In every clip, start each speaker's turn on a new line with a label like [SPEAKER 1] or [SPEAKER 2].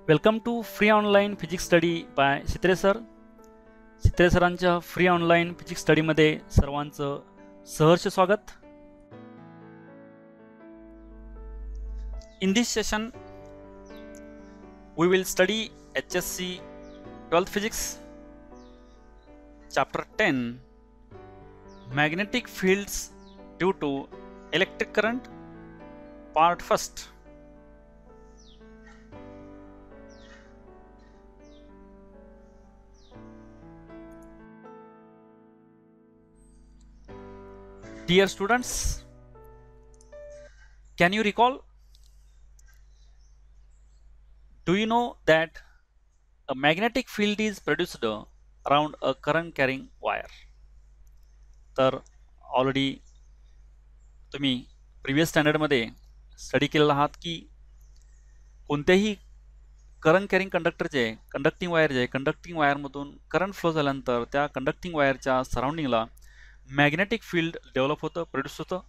[SPEAKER 1] Welcome to free online physics study by Sitre sir. Sitre सरांच्या free online physics स्टडीमध्ये सर्वांचं सहर्ष स्वागत. In this session, we will study HSC 12th Physics, Chapter 10, Magnetic Fields due to Electric Current, Part 1st. Dear students, can you recall? Do you know that a magnetic field is produced around a current carrying wire? तर already तुम्ही previous स्टँडर्डमध्ये study केलेला आहात की कोणत्याही current carrying conductor जे conducting wire जे conducting वायरमधून करंट फ्लो झाल्यानंतर त्या कंडक्टिंग वायरच्या सराउंडिंगला मॅग्नेटिक फील्ड डेव्हलप होतं, प्रोड्यूस होतं.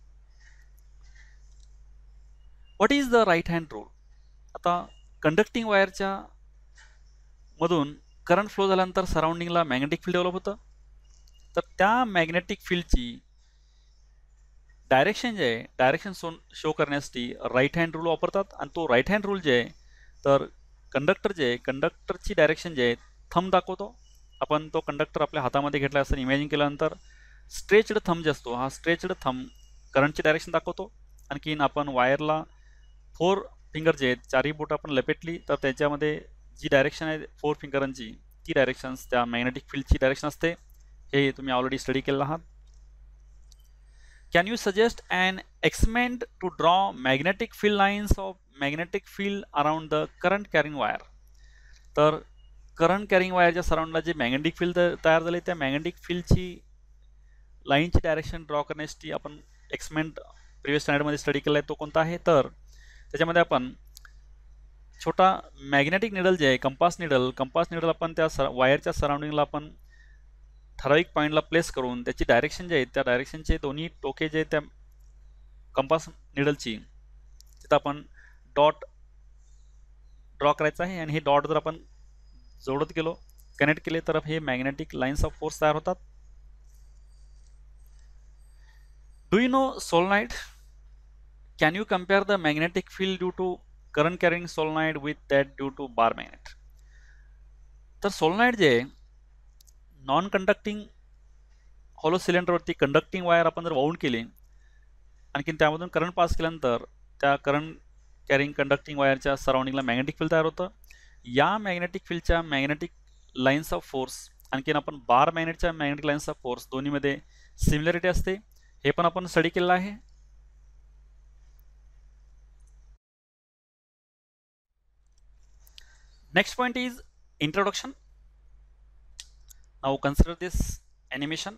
[SPEAKER 1] What is the right hand rule? आता कंडक्टिंग वायरच्या मधून करंट फ्लो झाल्यानंतर सराउंडिंगला मॅग्नेटिक फील्ड डेव्हलप होतं. तर त्या मॅग्नेटिक फील्डची डायरेक्शन जे आहे डायरेक्शन शो करण्यासाठी राईट हँड रूल वापरतात. आणि तो राईट हँड रूल जे आहे तर कंडक्टर जे आहे कंडक्टरची डायरेक्शन जे आहे थंब दाखवतो. आपण तो कंडक्टर आपल्या हातामध्ये घेतला असं इमॅजिन केल्यानंतर स्ट्रेच्ड थंब जे असतो हा स्ट्रेच्ड थंब करंटची डायरेक्शन दाखवतो. आणखीन आपण वायरला 4 फिंगर जे आहेत चारही बोट आपण लपेटली तर त्याच्यामध्ये जी डायरेक्शन आहे 4 फिंगरांची ती डायरेक्शन्स त्या मॅग्नेटिक फील्डची डायरेक्शन असते. हे तुम्ही ऑलरेडी स्टडी केलेलं आहात. Can you suggest an experiment to draw magnetic field lines of magnetic field around the current carrying wire? तर करंट कॅरिंग वायरच्या सराउंडला जे मॅग्नेटिक फील्ड तयार झाले त्या मॅग्नेटिक फील्डची लाईनची डायरेक्शन ड्रॉ करण्यासाठी आपण एक्सपेरिमेंट प्रिव्हियस स्टँडर्डमध्ये स्टडी केला आहे. तो कोणता आहे? तर त्याच्यामध्ये आपण छोटा मॅग्नेटिक निडल जे आहे कंपास निडल आपण त्या वायरच्या सराउंडिंगला आपण ठराविक पॉईंटला प्लेस करून त्याची डायरेक्शन जे आहे त्या डायरेक्शनचे दोन्ही टोके जे त्या कंपास निडलची तिथं आपण डॉट ड्रॉ करायचा आहे. आणि हे डॉट जर आपण जोडत गेलो कनेक्ट केले तर हे मॅग्नेटिक लाईन्स ऑफ फोर्स तयार होतात. Do you know solenoid? Can you compare the magnetic field due to current carrying solenoid with that due to bar magnet? तर solenoid जे नॉन कंडक्टिंग हॉलो सिलेंडरवरती कंडक्टिंग वायर आपण जर wound केली आणखीन त्यामधून करंट पास केल्यानंतर त्या करंट कॅरिंग कंडक्टिंग वायरच्या सराउंडिंगला मॅग्नेटिक फील्ड तयार होतं. या मॅग्नेटिक फील्डच्या मॅग्नेटिक लाईन्स ऑफ फोर्स आणखीन आपण बार मॅग्नेटच्या मॅग्नेटिक लाईन्स ऑफ फोर्स दोन्हीमध्ये सिमिलरिटी असते. हे पण आपण स्टडी केलेलं आहे. Next point is introduction. Now consider this animation.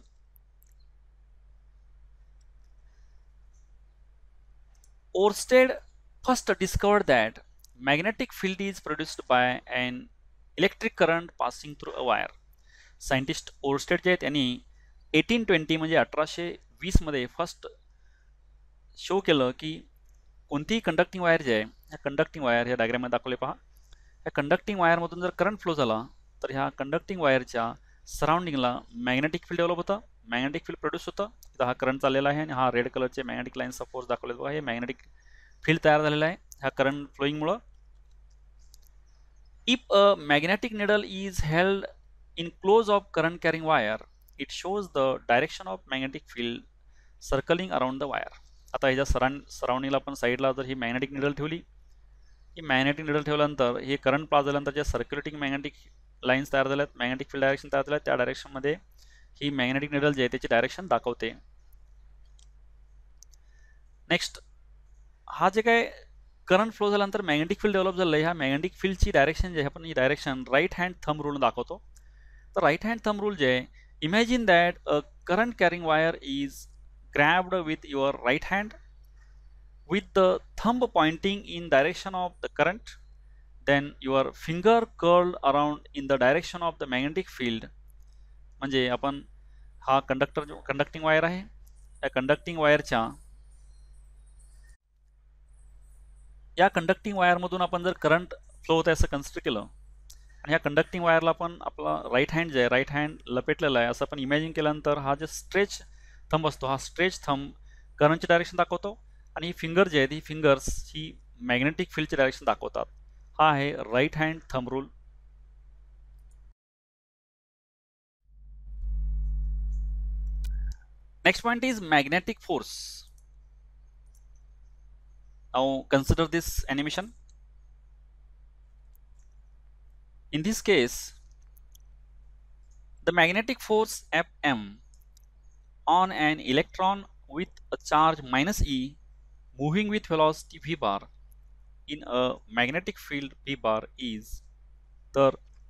[SPEAKER 1] Oersted first discovered that magnetic field is produced by an electric current passing through a wire. Scientist Oersted जे आहेत त्यांनी 1820 म्हणजे 1820 मध्ये फर्स्ट शो केलं की कोणतीही कंडक्टिंग वायर जे आहे ह्या कंडक्टिंग वायर ह्या डायग्राममध्ये दाखवले पहा. ह्या कंडक्टिंग वायरमधून जर करंट फ्लो झाला तर ह्या कंडक्टिंग वायरच्या सराउंडिंगला मॅग्नेटिक फील्ड डेव्हलप होतं, मॅग्नेटिक फील्ड प्रोड्यूस होतं. इथं हा करंट चाललेला आहे आणि हा रेड कलरचे मॅग्नेटिक लाईन्स ऑफ फोर्स दाखवले बघा. हे मॅग्नेटिक फील्ड तयार झालेलं आहे ह्या करंट फ्लोईंगमुळं. If a magnetic needle is held in close of current carrying wire, it shows the direction of magnetic field circling around the wire. आता ह्याच्या सराउंडिंगला आपण साईडला जर ही मॅग्नेटिक निडल ठेवली, ही मॅग्नेटिक निडल ठेवल्यानंतर हे करंट पास झाल्यानंतर ज्या सर्क्युलेटिंग मॅग्नेटिक लाईन्स तयार झाल्यात मॅग्नेटिक फील्ड डायरेक्शन तयार झाल्यात त्या डायरेक्शनमध्ये ही मॅग्नेटिक निडल जे आहे त्याची डायरेक्शन दाखवते. नेक्स्ट हा जे काय करंट फ्लो झाल्यानंतर मॅग्नेटिक फील्ड डेव्हलप झालं ह्या मॅग्नेटिक फील्डची डायरेक्शन जे आहे आपण ही direction right hand thumb rule दाखवतो. तर राईट हँड थंब रूल जे आहे imagine that a current carrying wire is grabbed with your right hand with the thumb pointing in direction of the current, then your finger curled around in the direction of the magnetic field. म्हणजे आपण हा conducting wire आहे या conducting वायरच्या या conducting वायरमधून आपण जर current flow होत आहे असं कन्सिडर केलं आणि ह्या कंडक्टिंग वायरला आपण आपला राईट हँड जे आहे राईट हँड लपेटलेला आहे असं आपण इमॅजिन केल्यानंतर हा जे स्ट्रेच थंब असतो हा स्ट्रेच थंब करंटची डायरेक्शन दाखवतो आणि ही फिंगर जे आहेत ही फिंगर्स ही मॅग्नेटिक फील्डची डायरेक्शन दाखवतात. हा आहे right hand thumb rule. Next point is magnetic force. Now consider this animation. In this case, the magnetic force Fm on an electron with a charge minus e moving with velocity v bar in a magnetic field v bar is the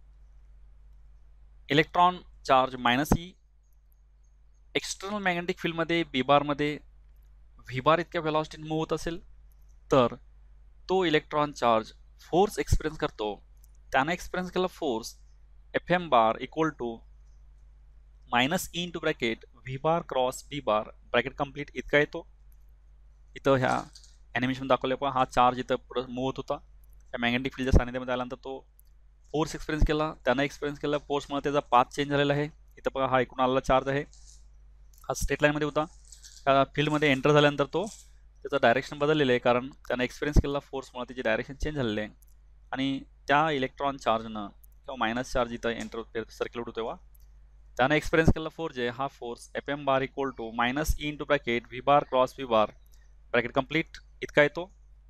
[SPEAKER 1] electron charge minus e external magnetic फील्डमध्ये B बारमध्ये V बार इतक्या व्हेलॉसिटीने move होत असेल तर तो electron charge force experience करतो. त्यानं experience केला force F M bar equal to minus E into bracket V bar cross B bar bracket complete इतका येतो. इथं ह्या ॲनिमेशन दाखवल्या पण हा चार्ज इथं पुढं मूव्ह होत होता. त्या मॅग्नेटिक फील्डच्या सानिध्यामध्ये आल्यानंतर तो फोर्स एक्सपिरियन्स केला. त्यानं एक्सपिरियन्स केला फोर्समुळे त्याचा पाथ चेंज झालेला आहे. इथं बघा हा एकूण आलेला चार्ज आहे हा स्ट्रेट लाईनमध्ये होता. त्या फील्डमध्ये एंटर झाल्यानंतर तो त्याचं डायरेक्शन बदललेलं आहे कारण त्यानं एक्सपिरियन्स केलेला फोर्समुळे त्याची डायरेक्शन चेंज झालेली आहे आणि त्या इलेक्ट्रॉन चार्जनं किंवा मायनस चार्ज इथं एंटर सर्क्युलेट होतो तेव्हा त्यानं एक्सपिरियन्स केलेला फोर्स जे हा force F M bar equal to minus E into bracket V bar cross V bar bracket complete इतका येतो.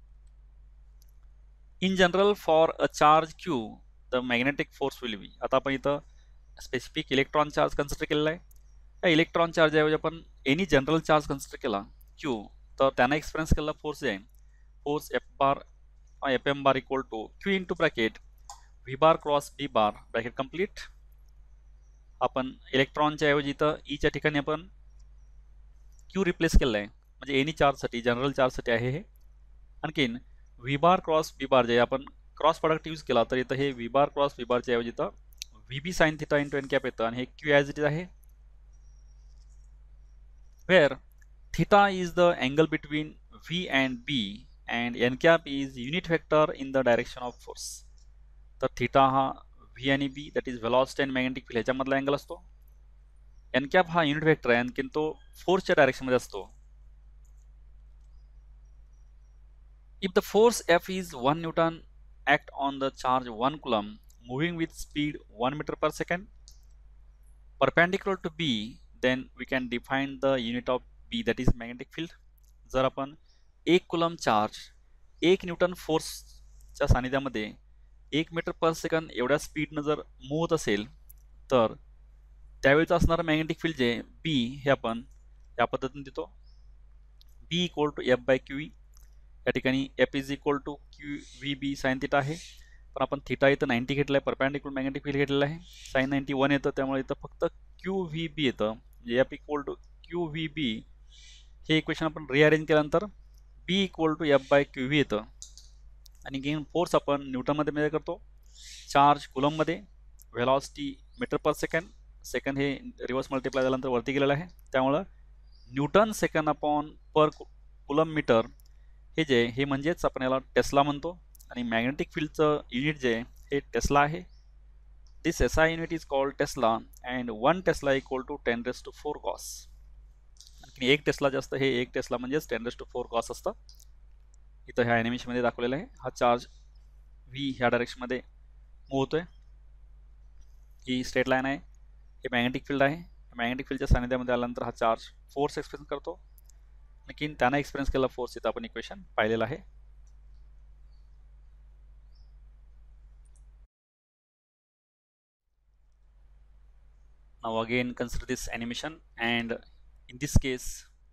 [SPEAKER 1] In general for a charge Q the magnetic force will be. आता आपण इथं स्पेसिफिक इलेक्ट्रॉन चार्ज कन्सिडर केलेला आहे. या electron charge ऐवजी आपण एनी जनरल चार्ज कन्सिडर केला क्यू तर त्यानं एक्सपिरियन्स केलेला फोर्स जे आहे force F M bar equal to Q into bracket V bar cross B bar bracket complete. आपण इलेक्ट्रॉनच्या ऐवजी इथं ईच्या ठिकाणी आपण क्यू रिप्लेस केलं आहे म्हणजे एनी चार्जसाठी जनरल चार्जसाठी आहे हे. आणखीन व्ही बार क्रॉस बी बार जे आपण क्रॉस प्रॉडक्ट यूज केला तर इथं हे व्ही बार क्रॉस बी बारच्या ऐवजी इथं V B sine theta into N cap येतं आणि हे क्यू ॲज इट इज आहे. Where theta is the angle between V and B and n cap is unit vector in the direction of force. तर theta हा V आणि B that is velocity and magnetic field ह्याच्यामधला angle असतो. n cap हा unit vector आहे आणखीन तो फोर्सच्या डायरेक्शनमध्ये असतो. If the force F is 1 Newton act on the charge 1 coulomb moving with speed 1 meter per second perpendicular to B, then we can define the unit of B that is magnetic field. जर आपण 1 coulomb charge 1 Newton फोर्सच्या सानिध्यामध्ये 1 metre per second एवढ्या स्पीडनं जर move होत असेल तर त्यावेळेचं असणारं magnetic field जे बी हे आपण या पद्धतीने देतो B equal to F by Q. या ठिकाणी F is equal to Q V B sine theta आहे पण आपण थिटा इथं 90 घेतला आहे परपॅन्डिक्युलर मॅग्नेटिक फील्ड घेतलेला आहे साइन 91 येतं त्यामुळे इथं फक्त क्यू व्ही बी येतं म्हणजे F equal to Q V B. हे इक्वेशन आपण रिअरेंज केल्यानंतर B equal to F by Q V येतं आणि गेन फोर्स आपण न्यूटनमध्ये मेजर करतो चार्ज कुलममध्ये velocity metre per second second हे रिव्हर्स मल्टिप्लाय झाल्यानंतर वरती गेलेलं आहे त्यामुळं newton second upon per coulomb metre हे जे हे म्हणजेच आपण याला टेस्ला म्हणतो आणि मॅग्नेटिक फील्डचं युनिट जे हे टेस्ला आहे. This SI unit is called tesla and 1 tesla equal to 10⁴ gauss. आणखी 1 टेस्ला जास्त हे 1 टेस्ला म्हणजेच 10⁴ गॉस असतं. इथं ह्या ॲनिमेशनमध्ये दाखवलेलं आहे हा चार्ज व्ही ह्या डायरेक्शनमध्ये मूव्ह होतोय. ही स्ट्रेट लाईन आहे हे मॅग्नेटिक फील्ड आहे. मॅग्नेटिक फील्डच्या सानिध्यामध्ये आल्यानंतर हा चार्ज फोर्स एक्सपिरियन्स करतो आणखीन त्यानं एक्सपिरियन्स केलेला फोर्स इथं आपण इक्वेशन पाहिलेलं आहे. Now again consider this animation and in this case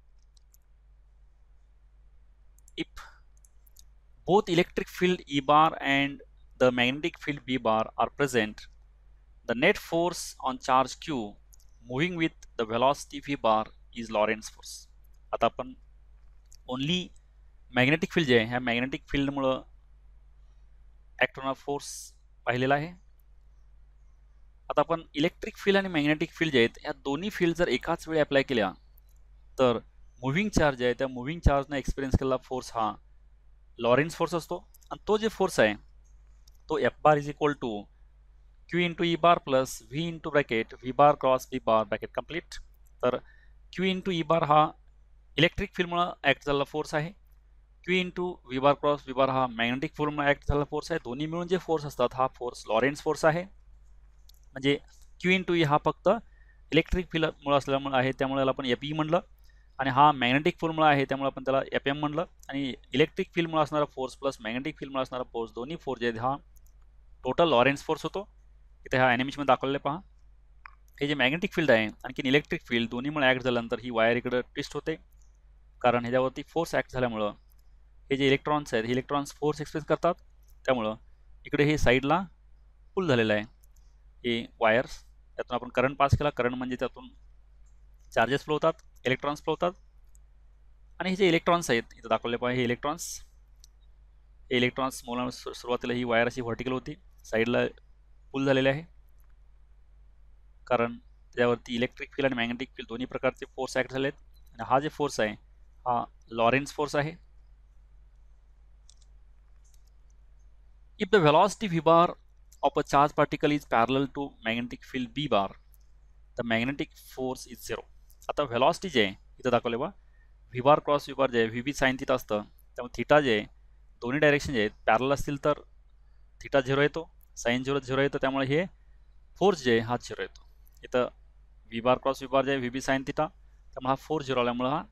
[SPEAKER 1] if both electric field E bar and the magnetic field B bar are present the net force on charge Q moving with the velocity V bar is Lorentz force. आता आपण only magnetic field जे आहे ह्या magnetic फील्डमुळं act होणारा force पाहिलेला आहे. आता आपण इलेक्ट्रिक फील्ड आणि मॅग्नेटिक फील्ड जे आहेत या दोन्ही फील्ड जर एकाच वेळी अप्लाय केल्या तर मुव्हिंग चार्ज आहे त्या मुव्हिंग चार्जने एक्सपिरियन्स केलेला फोर्स हा लॉरेन्स फोर्स असतो आणि तो जे फोर्स आहे तो F bar is equal to Q into E bar plus V into bracket V bar cross V bar bracket complete. तर क्यू इंटू ई बार हा इलेक्ट्रिक फील्डमुळे ॲक्ट झालेला फोर्स आहे. Q into V bar cross V bar हा magnetic फील्डमुळे act झालेला force आहे. दोन्ही मिळून जे फोर्स असतात हा फोर्स लॉरेन्स फोर्स आहे. म्हणजे क्यू इंटू ई हा फक्त इलेक्ट्रिक फील्डमुळे असल्यामुळे आहे, त्यामुळे याला आपण एफ ई म्हणलं. आणि हा मॅग्नेटिक फील्डमुळे आहे, त्यामुळे आपण त्याला एफ एम म्हणलं. आणि इलेक्ट्रिक फील्डमुळे असणारा फोर्स प्लस मॅग्नेटिक फील्डमुळे असणारा फोर्स, दोन्ही फोर्स जे आहेत हा टोटल लॉरेन्स फोर्स होतो. इथे ह्या ॲनिमेशनमध्ये दाखवलेले पहा. हे जे मॅग्नेटिक फील्ड आहे आणखी इलेक्ट्रिक फील्ड दोन्हीमुळे ॲक्ट झाल्यानंतर ही वायर इकडं ट्विस्ट होते, कारण ह्याच्यावरती फोर्स ॲक्ट झाल्यामुळं हे जे इलेक्ट्रॉन्स आहेत हे इलेक्ट्रॉन्स फोर्स एक्सप्रेस करतात. त्यामुळं इकडे हे साईडला पुल झालेलं आहे हे वायर्स. त्यातून आपण करंट पास केला. करंट म्हणजे त्यातून चार्जेस फ्लो होतात, इलेक्ट्रॉन्स फ्लो होतात. आणि हे जे इलेक्ट्रॉन्स आहेत इथं दाखवले पाहिजे, हे इलेक्ट्रॉन्स मुलं सुरुवातीला ही वायर अशी व्हर्टिकल होती, साईडला पुल झालेले आहे, कारण त्यावरती इलेक्ट्रिक फील्ड आणि मॅग्नेटिक फील्ड दोन्ही प्रकारचे फोर्स ॲक्ट झाले आहेत. आणि हा जे फोर्स आहे हा लॉरेन्स फोर्स आहे. If the velocity v bar of a charged particle is parallel to magnetic field b bar, the magnetic force is 0. आता वेलॉसिटी जे आहे इथं दाखवले बा, V bar cross V bar जे आहे व्ही बी साईन थिटा असतं, त्यामुळे थिटा जे आहे दोन्ही डायरेक्शन जे आहेत पॅरल असतील तर थिटा 0 येतो, साईन 0 येतो, त्यामुळे हे फोर्स जे आहे हा 0 येतो. इथं V bar cross V bar जे आहे व्ही बी साईन थिटा, त्यामुळे हा फोर्स 0 आल्यामुळे हा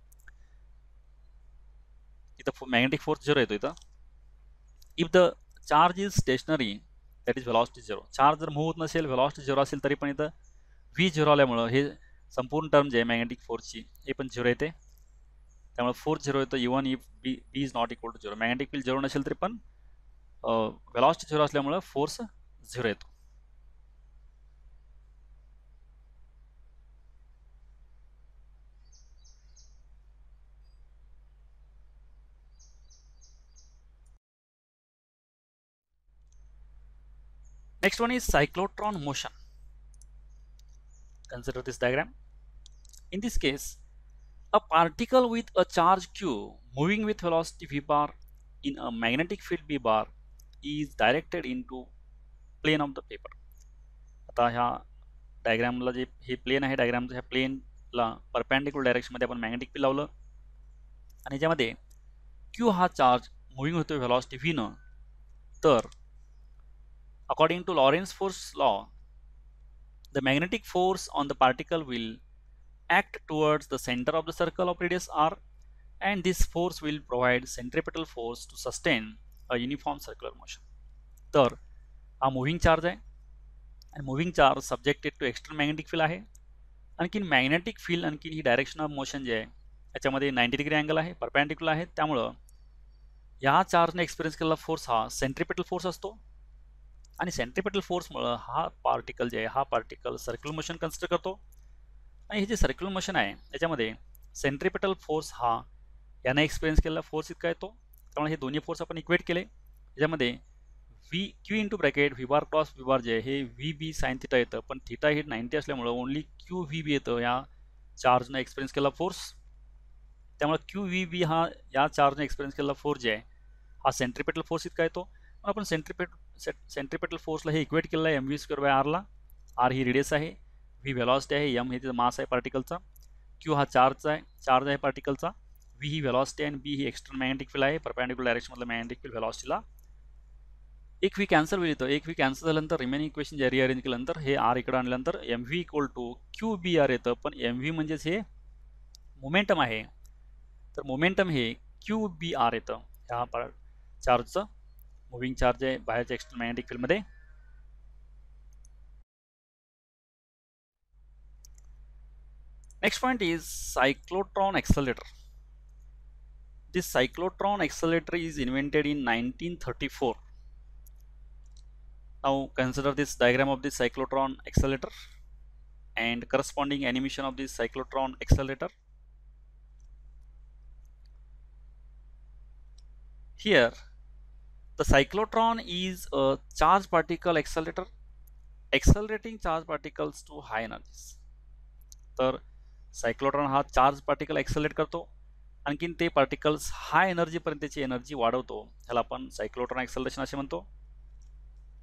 [SPEAKER 1] इथं मॅग्नेटिक फोर्स 0 येतो इथं. If the charge is stationary that is velocity 0. Charge जर मूव्ह होत नसेल, वेलॉसिटी 0 असेल, तरी पण इथं व्ही 0 आल्यामुळं हे संपूर्ण टर्म जे आहे मॅग्नेटिक फोर्सची हे पण 0 येते. त्यामुळे फोर्स 0 येतो even if B is not equal to 0. Magnetic field 0 नसेल तरी पण वेलॉसिटी 0 असल्यामुळं फोर्स 0 येतो. Next one is cyclotron motion. Consider this diagram. In this case, a particle with a charge q moving with velocity v bar in a magnetic field b bar is directed into plane of the paper. आता ह्या डायग्रामला जे हे plain आहे, डायग्रामच्या ह्या प्लेनला perpendicular डायरेक्शनमध्ये आपण magnetic field लावलं आणि याच्यामध्ये q हा चार्ज मुव्हिंग होतो व्हेलॉसिटी v न. तर according to Lorentz force law, the magnetic force on the particle will act towards the center of the circle of radius r, and this force will provide centripetal force to sustain a uniform circular motion. तर हा moving charge आहे आणि moving charge subjected to external magnetic field आहे. आणखीन magnetic field आणखीन ही direction of motion जे आहे याच्यामध्ये 90 डिग्री अँगल आहे, परपॅन्डिक्युलर आहे. त्यामुळं या चार्जने एक्सपिरियन्स केलेला फोर्स हा सेंट्रिपेटल फोर्स असतो. आणि सेंट्रिपेटल फोर्समुळं हा पार्टिकल जे आहे हा पार्टिकल सर्क्युलर मोशन कन्सिडर करतो. आणि हे जे सर्क्युलर मोशन आहे याच्यामध्ये सेंट्रिपेटल फोर्स हा याने एक्सपिरियन्स केलेला फोर्स इतका येतो. त्यामुळे हे दोन्ही फोर्स आपण इक्वेट केले. याच्यामध्ये V Q into bracket V bar cross V bar जे आहे हे व्ही बी साईन थिटा येतं, पण थिटा हे 90 असल्यामुळं ओनली क्यू व्ही बी येतं या चार्जनं एक्सपिरियन्स केलेला फोर्स. त्यामुळे क्यू व्ही बी हा या चार्जने एक्सपिरियन्स केलेला फोर्स जे आहे हा सेंट्रिपेटल फोर्स इतका येतो. आपण सेंट्रिपेटल फोर्सला हे इक्वेट केलेलं आहे एम व्ही स्क्वेअर बाय आरला. आर ही रेडियस आहे, व्ही व्हेलॉसिटी आहे, एम हे तिथं मास आहे पार्टिकलचा, क्यू हा चार्ज आहे पार्टिकलचा, व्ही ही व्हेलॉसिटी आहे आणि बी ही एक्सटर्नल मॅग्नेटिक फील्ड आहे. परपॅन्डिक्युलर डायरेक्शनमधलं मॅग्नेटिक फील्ड व्हेलॉसिटीला एक व्ही कॅन्सल होईल. येतं एक व्ही कॅन्सल झाल्यानंतर रिमेनिंग इक्वेशन जे रिअरेंज केल्यानंतर हे आर इकडं आणल्यानंतर M V equal to Q B R येतं. पण एम व्ही म्हणजेच हे मोमेंटम आहे, तर मोमेंटम हे क्यू बी आर येतं ह्या चार्जचं. मुव्हिंग चार्ज आहे बाहेरच्या एक्सटर्नल मॅग्नेटिक फील्डमध्ये. Next point is cyclotron accelerator. This cyclotron accelerator is invented in 1934. Now consider this diagram of this cyclotron accelerator and corresponding animation of this cyclotron accelerator. Here the cyclotron is a charged particle accelerator accelerating charged particles to high energies. तर cyclotron हा charge particle accelerate करतो, आणखीन ते particles हाय एनर्जीपर्यंतची energy वाढवतो. ह्याला आपण cyclotron acceleration असे म्हणतो.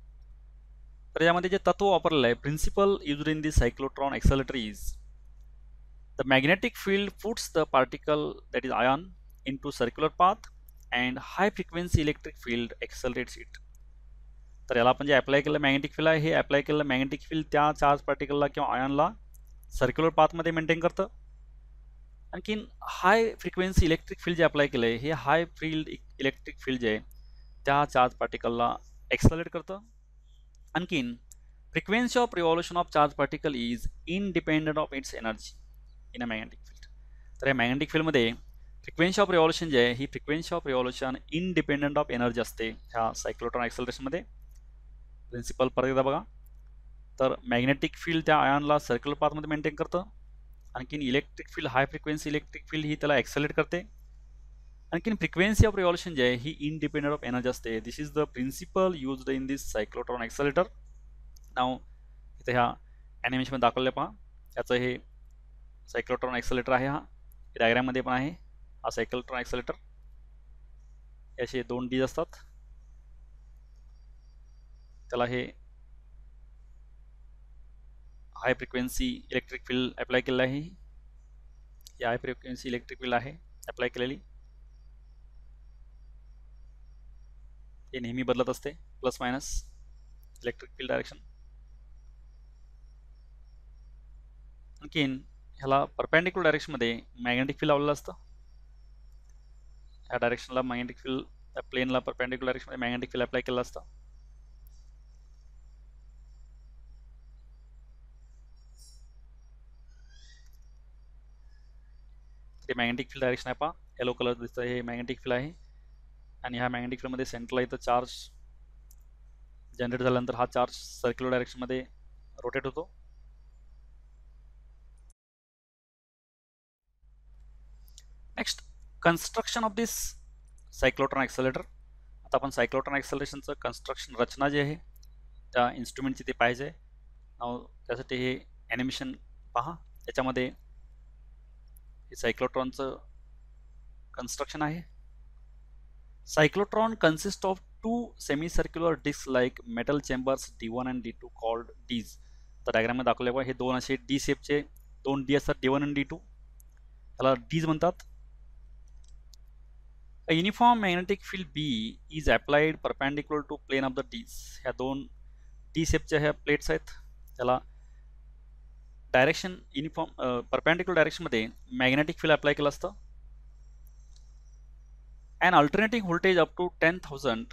[SPEAKER 1] तर यामध्ये जे तत्व वापरलेलं आहे, principle used in this cyclotron accelerator is the magnetic field puts the particle that is ion into circular path and high frequency electric field accelerates it. तर याला आपण जे अप्लाय केलं मॅग्नेटिक फील्ड आहे, हे अप्लाय केलेलं magnetic field त्या charge पार्टिकलला किंवा आयनला सर्क्युलर पाथमध्ये मेंटेन करतं. आणखीन हाय फ्रिक्वेन्सी इलेक्ट्रिक फील्ड जे अप्लाय केलं आहे, हे हाय फील्ड इलेक्ट्रिक फील्ड जे आहे त्या चार्ज पार्टिकलला एक्सेलरेट करतं. आणखीन frequency of revolution of charge particle is independent of its energy in a magnetic field. तर या मॅग्नेटिक फील्डमध्ये फ्रिक्वेन्सी ऑफ रिव्हॉल्युशन जे आहे, ही frequency of revolution independent of energy असते ह्या सायक्लोट्रॉन एक्सेलरेशनमध्ये. प्रिन्सिपल परत एकदा बघा. तर मॅग्नेटिक फील्ड त्या आयनला सर्क्युलर पाथमध्ये मेंटेन करतं. आणखीन electric field high frequency electric field ही त्याला एक्सेलरेट करते. आणखीन फ्रिक्वेन्सी ऑफ रिव्हॉल्युशन जे आहे ही इनडिपेंडंट ऑफ एनर्जी असते. This is the principle used in this cyclotron accelerator. नाव इथे ह्या ॲनिमेशनमध्ये दाखवले पहा. याचं हे सायक्लोट्रॉन एक्सेलरेटर आहे. हा डायग्राममध्ये पण आहे हा सायक्लोट्रॉन एक्सेलरेटर. याचे 2 डीज असतात. त्याला हे high frequency electric field apply केलेलं आहे. ही हाय फ्रिक्वेन्सी इलेक्ट्रिक फील्ड आहे अप्लाय केलेली. हे नेहमी बदलत असते, plus minus electric field direction. आणखीन ह्याला परपेंडिक्युलर डायरेक्शनमध्ये मॅग्नेटिक फील्ड लावलेलं असतं. ह्या डायरेक्शनला मॅग्नेटिक फील्ड, त्या प्लेनला परपेंडिक्युलर डायरेक्शनमध्ये मॅग्नेटिक फील्ड अप्लाय केलं असतं. ते मॅग्नेटिक फील्ड डायरेक्शन आहे पहा. येलो कलर दिसतं, हे मॅग्नेटिक फील्ड आहे. आणि ह्या मॅग्नेटिक फील्डमध्ये सेंटरला इथं चार्ज जनरेट झाल्यानंतर हा चार्ज सर्क्युलर डायरेक्शनमध्ये रोटेट होतो. Next, construction of this cyclotron accelerator. आता आपण सायक्लोट्रॉन एक्सेलरेशनचं कन्स्ट्रक्शन, रचना जे आहे त्या इन्स्ट्रुमेंटची ते पाहिजे. त्यासाठी हे ॲनिमेशन पहा. याच्यामध्ये हे सायक्लोट्रॉनचं कन्स्ट्रक्शन आहे. Cyclotron consists of 2 semicircular discs like metal chambers D1 and D2 called Ds. तर डायग्राममध्ये दाखवले हे 2 असे डी शेपचे 2 डी असतात, D1 आणि D2. त्याला डीज म्हणतात. A uniform magnetic field B is applied perpendicular to plane of the Ds. ह्या 2 डी शेपच्या ह्या प्लेट्स आहेत. त्याला डायरेक्शन युनिफॉर्म परपेंडिक्युलर डायरेक्शनमध्ये मॅग्नेटिक फील्ड अप्लाय केलं असतं. An alternating voltage up to 10,000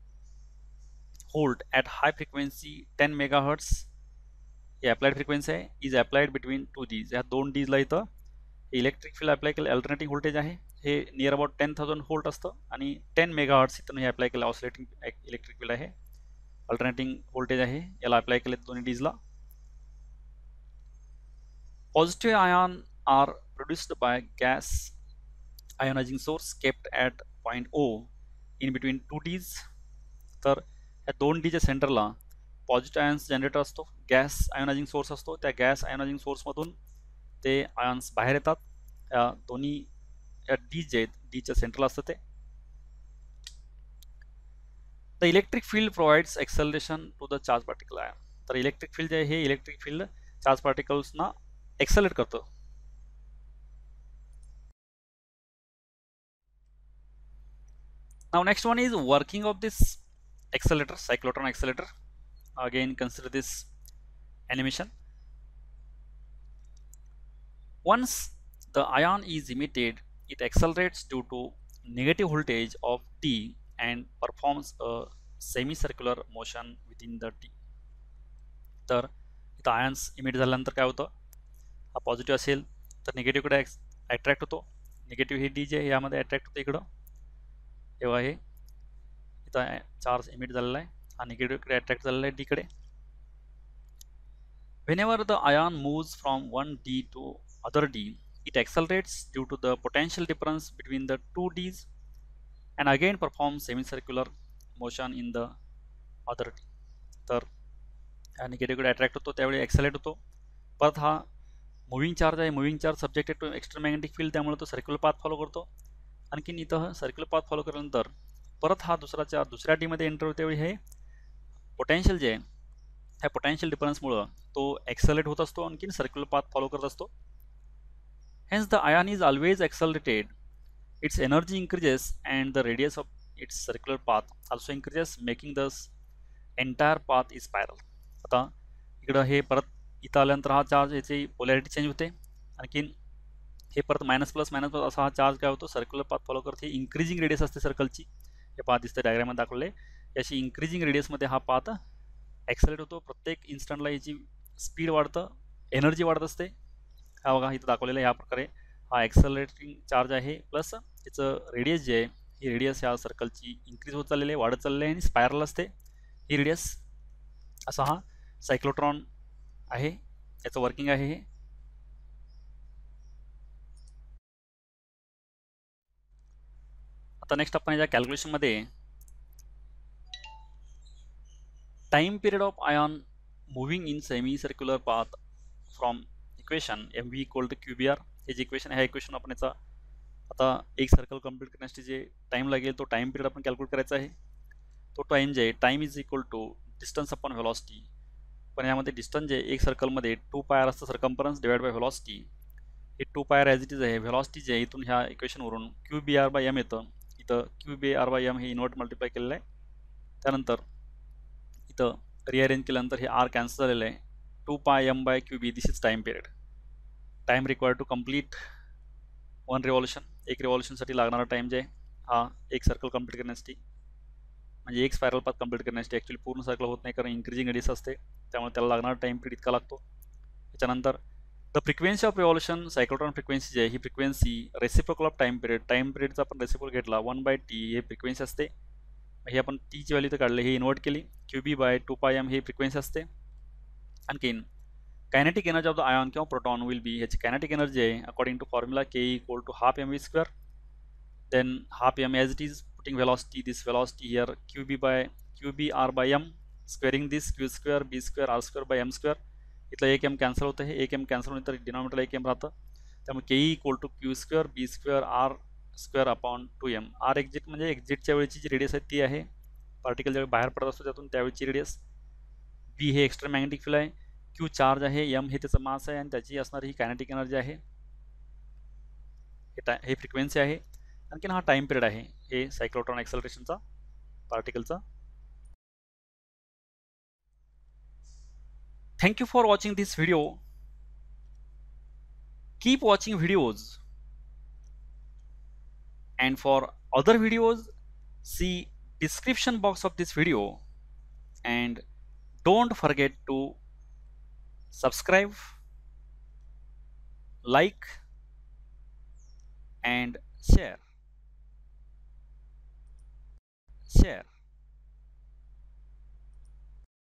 [SPEAKER 1] volt at high frequency 10 megahertz, हे applied frequency आहे, is applied between 2 dees. ह्या 2 डीजला इथं इलेक्ट्रिक फील्ड अप्लाय केलं. अल्टरनेटिंग व्होल्टेज आहे, हे नियर अबाउट 10,000 व्होल्ट असतं. आणि 10 मेगाहर्ट्स इथून हे अप्लाय केलं ऑसिलेटिंग इलेक्ट्रिक फील्ड आहे. अल्टरनेटिंग व्होल्टेज आहे, याला अप्लाय केले दोन्ही डीजला. Positive ion are produced by gas ionising source kept at point O in between 2 dees. तर ह्या 2 डीच्या सेंटरला पॉझिटिव्ह आयन्स जनरेटर असतो, गॅस आयोनायझिंग सोर्स असतो. त्या गॅस आयोनायझिंग सोर्समधून ते आयन्स बाहेर येतात. या दोन्ही या डी जे आहेत, डीच्या सेंटरला असतं ते. The electric field provides acceleration to the charge particle ion. तर इलेक्ट्रिक फील्ड जे आहे हे इलेक्ट्रिक फील्ड चार्ज पार्टिकल्सना एक्सेलरेट करतं. Now next one is working of this accelerator, cyclotron accelerator. Again consider this animation. Once the ion is emitted, it accelerates due to negative voltage of T and performs a semicircular motion within the T. तर इथं ions emit झाल्यानंतर काय होतं, हा positive असेल तर निगेटिव्हकडे attract होतो. निगेटिव्ह हे डी जे यामध्ये अट्रॅक्ट होतं इकडं. तेव्हा हे इथं चार्ज इमिट झालेला आहे, हा निगेटिव्हकडे अट्रॅक्ट झालेला आहे डीकडे. Whenever the ion moves from one D to other D, it accelerates due to the potential difference between the 2 Ds and again performs semicircular motion in the other D. तर हा निगेटिव्हकडे attract होतो, त्यावेळी ॲक्सेलरेट होतो. परत हा moving charge आहे, moving charge subjected to extra magnetic field, त्यामुळे तो सर्क्युलर पाथ फॉलो करतो. आणखीन इथं सर्क्युलर पाथ फॉलो केल्यानंतर परत हा दुसऱ्या डीमध्ये एंटर होते. त्यावेळी हे पोटेन्शियल जे आहे ह्या पोटेन्शियल डिफरन्समुळं तो ॲक्सलरेट होत असतो, आणखीन सर्क्युलर पाथ फॉलो करत असतो. Hence the ion is always accelerated, its energy increases and the radius of its circular path also increases, making thus entire path is spiral. आता इकडं हे परत इथं आल्यानंतर हा चार्ज याची पोलॅरिटी चेंज होते, आणखीन हे परत मायनस प्लस असा हा चार्ज काय होतो, सर्क्युलर पाथ फॉलो करते. इंक्रीजिंग रेडियस असते सर्कलची, हे पाथ दिसते डायग्राममध्ये दाखवले. याची इंक्रीजिंग रेडियसमध्ये हा पाथ ॲक्सलेट होतो. प्रत्येक इन्स्टंटला याची स्पीड वाढतं, एनर्जी वाढत असते. हा बघा इथं दाखवलेलं ह्या प्रकारे हा ॲक्सलरेटिंग चार्ज आहे, प्लस याचं रेडियस जे आहे, ही रेडियस ह्या सर्कलची इंक्रीज होत चाललेली आहे, वाढत चाललेली आहे आणि स्पायरल असते ही रेडियस. असा हा सायक्लोट्रॉन आहे, याचं वर्किंग आहे हे. आता नेक्स्ट आपण या कॅल्क्युलेशनमध्ये time period of ion moving in semi circular path from equation M V equal to Q B R, हे जे इक्वेशन आहे, ह्या इक्वेशन आपण याचा आता एक सर्कल कंप्लीट करण्यासाठी जे टाइम लागेल तो टाइम पिरियड आपण कॅल्क्युलेट करायचा आहे. तो टाइम जे time is equal to distance upon velocity, पण यामध्ये डिस्टन्स जे एक सर्कलमध्ये 2 पाय असतं सर्कम्फरन्स डिवाइड बाय व्हेलॉसिटी. हे 2 पाय ॲज इट इज आहे. व्हेलॉसिटी जे आहे इथून ह्या इक्वेशनवरून Q B R by M येतं. इथं Q B R by M हे इन्व्हर्ट मल्टिप्लाय केलेलं आहे. त्यानंतर इथं रिअरेंज केल्यानंतर हे आर कॅन्सल झालेलं आहे. 2 pi M by Q B, this is time period. Time required to complete 1 revolution, एक रिव्हॉल्युशनसाठी लागणारा टाइम जे आहे हा एक सर्कल कंप्लीट करण्यासाठी, म्हणजे एक स्पायरल पाथ कंप्लीट करण्यासाठी. ॲक्च्युली पूर्ण सर्कल होत नाही, कारण इंक्रीजिंग रेडियस असते, त्यामुळे त्याला लागणारा टाइम पिरियड इतका लागतो. त्याच्यानंतर the frequency of revolution, cyclotron frequency जी आहे ही frequency reciprocal of time period, time पिरियडचा आपण रेसिप्रोकल घेतला 1/t हे फ्रिक्वेन्सी असते. हे आपण टीची व्हॅल्यू तर काढले, हे इन्व्हर्ट केली, क्यू बी बाय 2 पाय एम हे फ्रिक्वेन्सी असते. आणखीन kinetic energy of the ion किंवा प्रोटॉन विल बी, ह्याची कायनेटिक एनर्जी आहे according to formula K equal to half m V square, then half m as it is putting velocity, this velocity here q B R by m, squaring this q square B square r square by m square. इथलं एक M cancel होतं, हे एक M cancel होऊन तर डिनॉमिनेटरला एक m राहतं. त्यामुळे K equal to q square B square r square upon 2m. R exit म्हणजे एक्झिटच्या वेळची जी रेडियस आहे ती आहे, पार्टिकल ज्यावेळी बाहेर पडत असतो त्यातून त्यावेळची रेडियस. बी हे एक्स्ट्रा मॅग्नेटिक फील्ड आहे, क्यू चार्ज आहे, एम हे त्याचं मास आहे आणि त्याची असणारी ही कायनेटिक एनर्जी आहे. हे फ्रिक्वेन्सी आहे. आणखीन हा टाइम पिरियड आहे, हे सायक्लोट्रॉन एक्सेलरेशनचा पार्टिकलचा. Thank you for watching this video. Keep watching videos, and for other videos see description box of this video, and don't forget to subscribe, like and share.